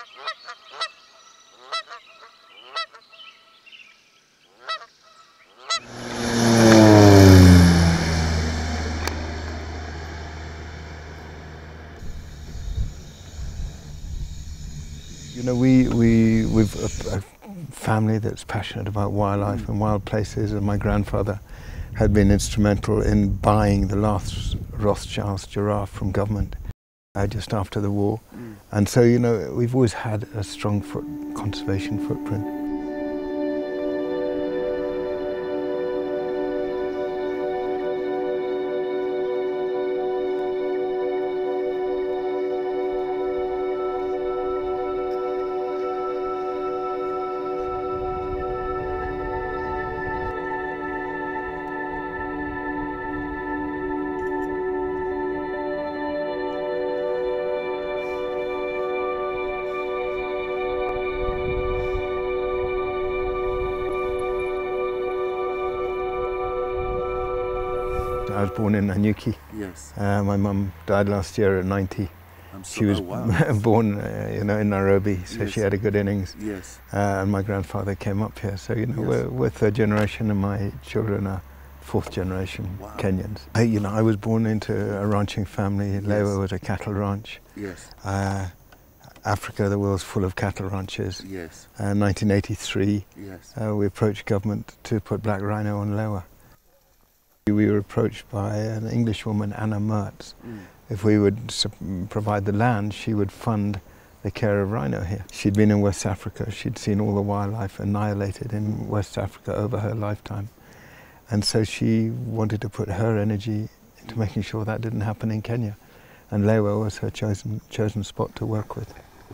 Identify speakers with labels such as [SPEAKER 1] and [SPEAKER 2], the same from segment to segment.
[SPEAKER 1] You know, we've a family that's passionate about wildlife and wild places, and my grandfather had been instrumental in buying the last Rothschild's giraffe from government just after the war. And so, you know, we've always had a strong conservation footprint. I was born in Nanyuki.
[SPEAKER 2] Yes.
[SPEAKER 1] My mum died last year at 90. She was born, you know, in Nairobi, so
[SPEAKER 2] Yes.
[SPEAKER 1] she had a good innings.
[SPEAKER 2] Yes.
[SPEAKER 1] And my grandfather came up here, so you know, we're third generation, and my children are fourth generation Kenyans. You know, I was born into a ranching family. Lewa was a cattle ranch.
[SPEAKER 2] Yes.
[SPEAKER 1] Africa, the world's full of cattle ranches.
[SPEAKER 2] Yes.
[SPEAKER 1] 1983,
[SPEAKER 2] Yes.
[SPEAKER 1] we approached government to put black rhino on Lewa. We were approached by an English woman, Anna Mertz. If we would provide the land, she would fund the care of rhino here. She'd been in West Africa. She'd seen all the wildlife annihilated in West Africa over her lifetime. And so she wanted to put her energy into making sure that didn't happen in Kenya. And Lewa was her chosen spot to work with.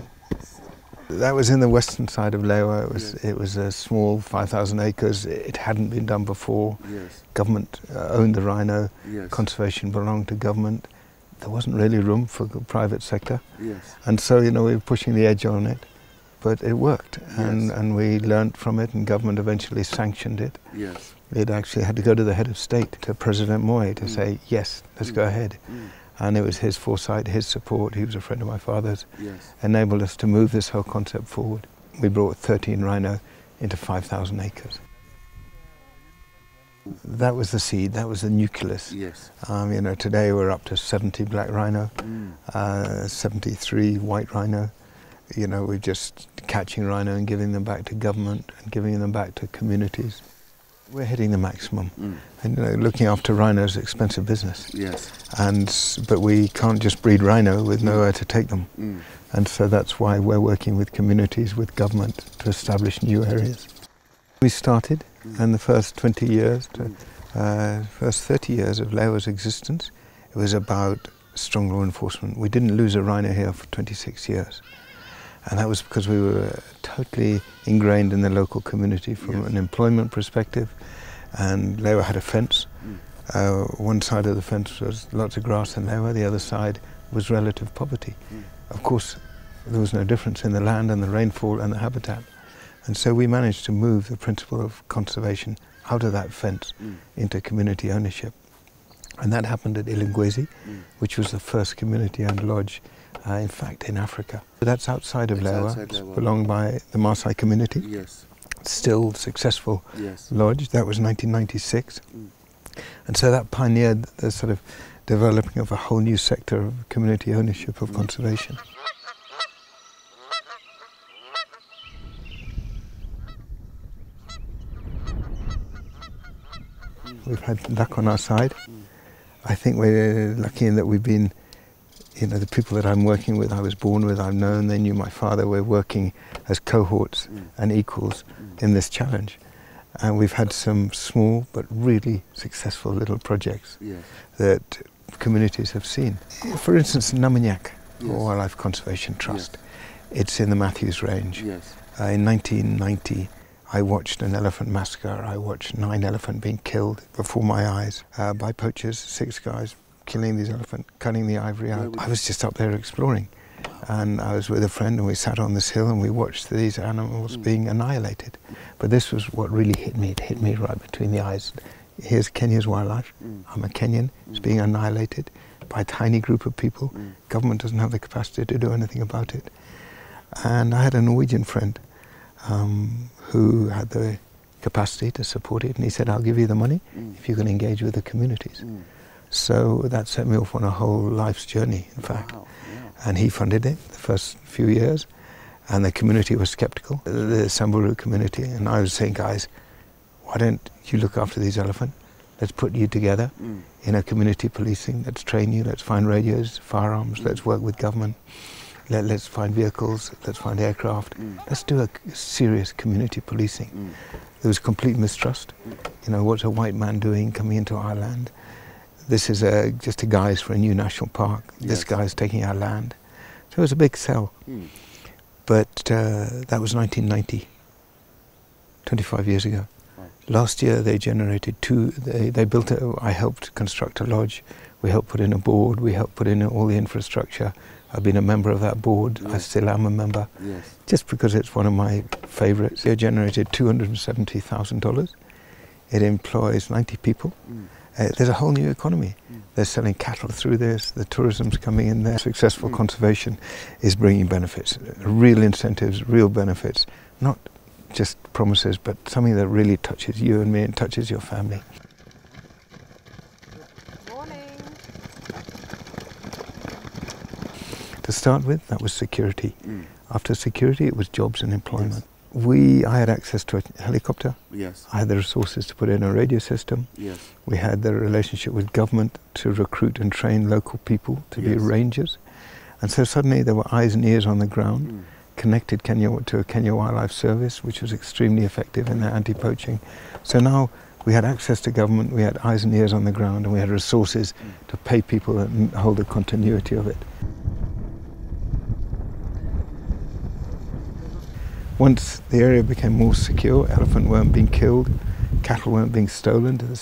[SPEAKER 1] That was in the western side of Lewa. It was a small 5,000 acres. It hadn't been done before.
[SPEAKER 2] Yes.
[SPEAKER 1] Government owned the rhino.
[SPEAKER 2] Yes.
[SPEAKER 1] Conservation belonged to government. There wasn't really room for the private sector.
[SPEAKER 2] Yes.
[SPEAKER 1] And so, you know, we were pushing the edge on it. But it worked.
[SPEAKER 2] Yes.
[SPEAKER 1] And we learnt from it, and government eventually sanctioned it.
[SPEAKER 2] Yes.
[SPEAKER 1] It actually had to go to the head of state, to President Moi, to say, yes, let's go ahead. And it was his foresight, his support, he was a friend of my father's, enabled us to move this whole concept forward. We brought 13 rhino into 5,000 acres. That was the seed, that was the nucleus.
[SPEAKER 2] Yes.
[SPEAKER 1] You know, today we're up to 70 black rhino, 73 white rhino. You know, we're just catching rhino and giving them back to government and giving them back to communities. We're hitting the maximum. And you know, looking after rhino is expensive business.
[SPEAKER 2] Yes.
[SPEAKER 1] But we can't just breed rhino with nowhere to take them. And so that's why we're working with communities, with government, to establish new areas. We started, and the first 20 years, first 30 years of Lewa's existence, it was about strong law enforcement. We didn't lose a rhino here for 26 years. And that was because we were totally ingrained in the local community from an employment perspective. And Lewa had a fence. One side of the fence was lots of grass and Lewa, the other side was relative poverty. Of course, there was no difference in the land and the rainfall and the habitat. And so we managed to move the principle of conservation out of that fence into community ownership. And that happened at Ilingwezi, which was the first community-owned lodge, in fact, in Africa. That's outside of Lewa. It's belonged by the Maasai community.
[SPEAKER 2] Yes.
[SPEAKER 1] Still successful lodge. That was 1996. And so that pioneered the sort of developing of a whole new sector of community ownership of conservation. We've had luck on our side. I think we're lucky in that we've been, you know, the people that I'm working with, I was born with, I've known, they knew my father. We're working as cohorts and equals in this challenge. And we've had some small but really successful little projects that communities have seen. For instance, Namanyak, Wildlife Conservation Trust. It's in the Matthews Range. In 1990, I watched an elephant massacre. I watched 9 elephants being killed before my eyes by poachers, 6 guys killing these elephants, cutting the ivory out. I was just up there exploring. And I was with a friend and we sat on this hill and we watched these animals being annihilated. But this was what really hit me. It hit me right between the eyes. Here's Kenya's wildlife. I'm a Kenyan. It's being annihilated by a tiny group of people. Government doesn't have the capacity to do anything about it. And I had a Norwegian friend who had the capacity to support it, and he said, I'll give you the money if you can engage with the communities. So that set me off on a whole life's journey, in fact.
[SPEAKER 2] Wow. Yeah.
[SPEAKER 1] And he funded it the first few years, and the community was skeptical, the Samburu community, and I was saying, guys, why don't you look after these elephants? Let's put you together in a community policing, let's train you, let's find radios, firearms, let's work with government, let's find vehicles, let's find aircraft, let's do a serious community policing. There was complete mistrust. You know, what's a white man doing coming into our land? This is just a guise for a new national park. This
[SPEAKER 2] Yes.
[SPEAKER 1] guy's taking our land. So it was a big sell. But that was 1990, 25 years ago.
[SPEAKER 2] Wow.
[SPEAKER 1] Last year they generated they built I helped construct a lodge. We helped put in a board. We helped put in all the infrastructure. I've been a member of that board. I
[SPEAKER 2] Yes.
[SPEAKER 1] still am a member.
[SPEAKER 2] Yes.
[SPEAKER 1] Just because it's one of my favorites. It generated $270,000. It employs 90 people. There's a whole new economy. They're selling cattle through this, the tourism's coming in there. Successful conservation is bringing benefits, real incentives, real benefits, not just promises, but something that really touches you and me and touches your family.
[SPEAKER 3] Morning.
[SPEAKER 1] To start with, that was security. After security, it was jobs and employment.
[SPEAKER 2] Yes.
[SPEAKER 1] I had access to a helicopter.
[SPEAKER 2] Yes.
[SPEAKER 1] I had the resources to put in a radio system.
[SPEAKER 2] Yes.
[SPEAKER 1] We had the relationship with government to recruit and train local people to be
[SPEAKER 2] Yes.
[SPEAKER 1] rangers. And so suddenly there were eyes and ears on the ground, connected Kenya to a Kenya Wildlife Service, which was extremely effective in their anti-poaching. So now we had access to government, we had eyes and ears on the ground, and we had resources to pay people and hold the continuity of it. Once the area became more secure, elephant weren't being killed, cattle weren't being stolen to the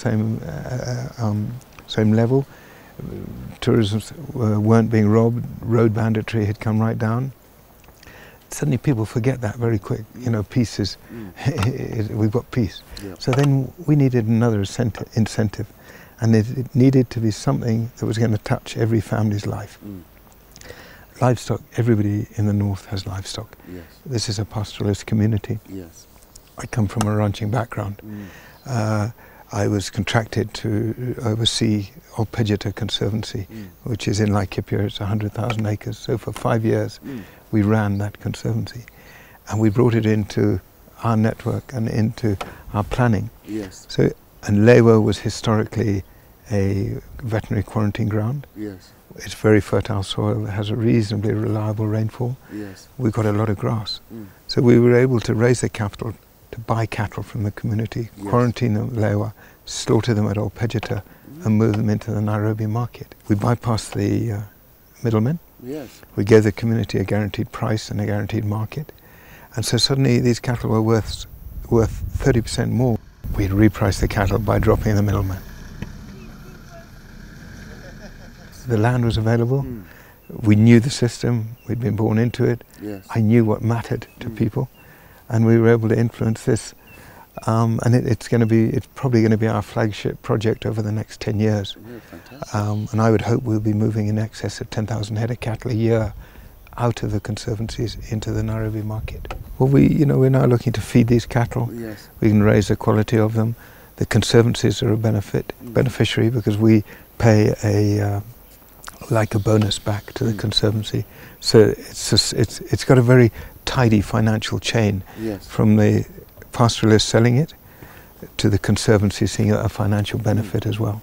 [SPEAKER 1] same level, tourism weren't being robbed, road banditry had come right down. Suddenly people forget that very quick. You know, peace is, we've got peace.
[SPEAKER 2] Yeah.
[SPEAKER 1] So then we needed another incentive, and it needed to be something that was going to touch every family's life. Livestock, everybody in the north has livestock.
[SPEAKER 2] Yes.
[SPEAKER 1] This is a pastoralist community.
[SPEAKER 2] Yes.
[SPEAKER 1] I come from a ranching background. I was contracted to oversee Ol Pejeta Conservancy, which is in Laikipia. It's 100,000 acres. So for 5 years, we ran that conservancy. And we brought it into our network and into our planning.
[SPEAKER 2] Yes.
[SPEAKER 1] So, and Lewa was historically a veterinary quarantine ground.
[SPEAKER 2] Yes.
[SPEAKER 1] It's very fertile soil. It has a reasonably reliable rainfall.
[SPEAKER 2] Yes.
[SPEAKER 1] We got a lot of grass. So we were able to raise the capital to buy cattle from the community,
[SPEAKER 2] Yes.
[SPEAKER 1] quarantine them at Lewa, slaughter them at Ol Pejeta, and move them into the Nairobi market. We bypassed the middlemen.
[SPEAKER 2] Yes.
[SPEAKER 1] We gave the community a guaranteed price and a guaranteed market. And so suddenly these cattle were worth 30% more. We'd repriced the cattle by dropping the middleman. The land was available. We knew the system. We'd been born into it.
[SPEAKER 2] Yes.
[SPEAKER 1] I knew what mattered to people, and we were able to influence this. And it's probably going to be our flagship project over the next 10 years.
[SPEAKER 2] Yeah, fantastic.
[SPEAKER 1] And I would hope we'll be moving in excess of 10,000 head of cattle a year out of the conservancies into the Nairobi market. Well, we're now looking to feed these cattle.
[SPEAKER 2] Yes.
[SPEAKER 1] We can raise the quality of them. The conservancies are a beneficiary because we pay like a bonus back to the conservancy. So it's got a very tidy financial chain.
[SPEAKER 2] Yes.
[SPEAKER 1] From the pastoralist selling it to the conservancy seeing a financial benefit as well.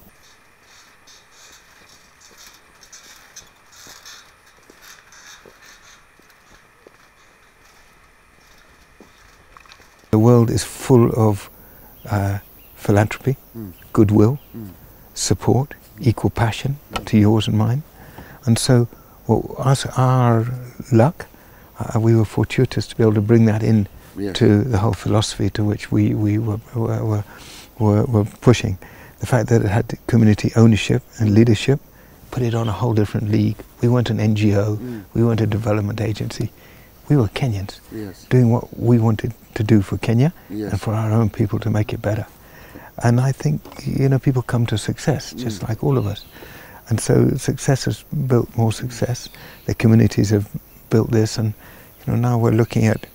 [SPEAKER 1] The world is full of philanthropy, goodwill, support, equal passion to yours and mine. And so, our luck, we were fortuitous to be able to bring that in to the whole philosophy to which we were pushing. The fact that it had community ownership and leadership put it on a whole different league. We weren't an NGO, we weren't a development agency. We were Kenyans doing what we wanted to do for Kenya and for our own people to make it better. And I think, people come to success, just like all of us. And so success has built more success. The communities have built this, and Now we're looking at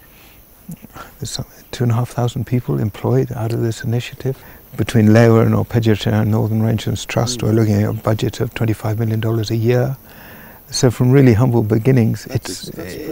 [SPEAKER 1] 2,500 people employed out of this initiative. Between Lewa and Arpeggiata and Northern Rangelands Trust, we're looking at a budget of $25 million a year. So from really humble beginnings, it's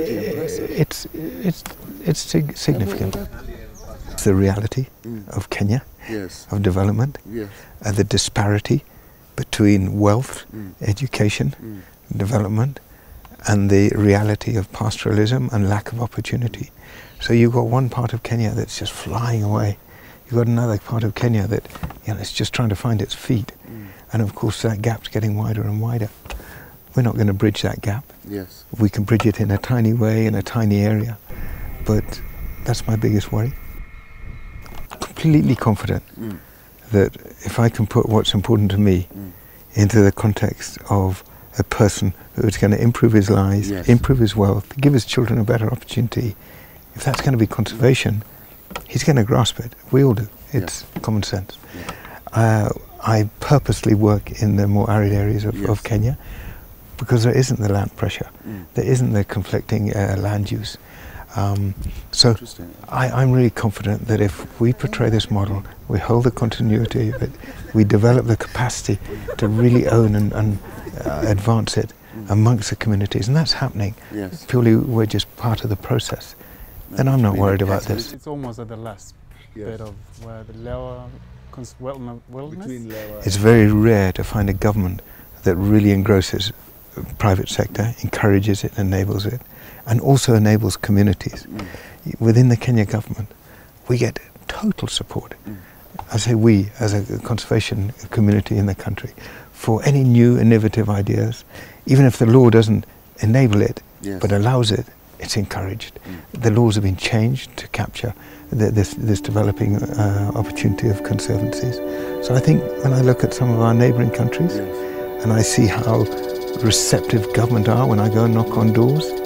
[SPEAKER 1] significant. It's the reality of Kenya, of development, and the disparity between wealth, education, development, and the reality of pastoralism and lack of opportunity. So you've got one part of Kenya that's just flying away. You've got another part of Kenya that, it's just trying to find its feet. And of course that gap's getting wider and wider. We're not going to bridge that gap.
[SPEAKER 2] Yes.
[SPEAKER 1] We can bridge it in a tiny way, in a tiny area. But that's my biggest worry. Completely confident that if I can put what's important to me into the context of a person who's going to improve his lives, improve his wealth, give his children a better opportunity, if that's going to be conservation, he's going to grasp it. We all do. It's common sense. I purposely work in the more arid areas of Kenya because there isn't the land pressure. There isn't the conflicting land use. So I'm really confident that if we portray this model, we hold the continuity of it, we develop the capacity to really own and advance it amongst the communities, and that's happening. Purely we're just part of the process. Then I'm not worried about this.
[SPEAKER 3] It's almost at the last bit of where the Lewa wilderness.
[SPEAKER 1] It's very rare to find a government that really engrosses the private sector, encourages it, enables it, and also enables communities. Within the Kenya government, we get total support. I say we, as a conservation community in the country, for any new innovative ideas. Even if the law doesn't enable it, but allows it, it's encouraged. The laws have been changed to capture this developing opportunity of conservancies. So I think when I look at some of our neighbouring countries and I see how receptive government are when I go and knock on doors,